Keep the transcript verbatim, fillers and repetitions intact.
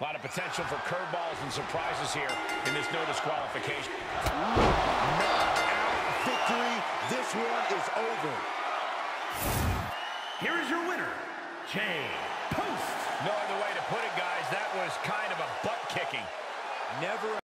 A lot of potential for curveballs and surprises here in this no disqualification. Knockout victory. This one is over. Here is your winner, Jay Post. No other way to put it, guys. That was kind of a butt kicking. Never